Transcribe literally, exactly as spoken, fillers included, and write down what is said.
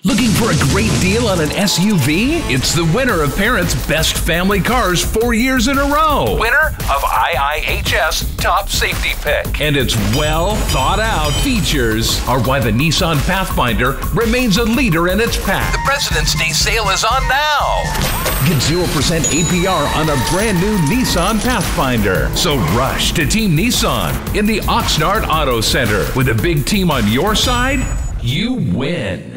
Looking for a great deal on an S U V? It's the winner of Parents' Best Family Cars four years in a row. Winner of I I H S Top Safety Pick. And its well thought out features are why the Nissan Pathfinder remains a leader in its pack. The President's Day sale is on now. Get zero percent A P R on a brand new Nissan Pathfinder. So rush to Team Nissan in the Oxnard Auto Center. With a big team on your side, you win.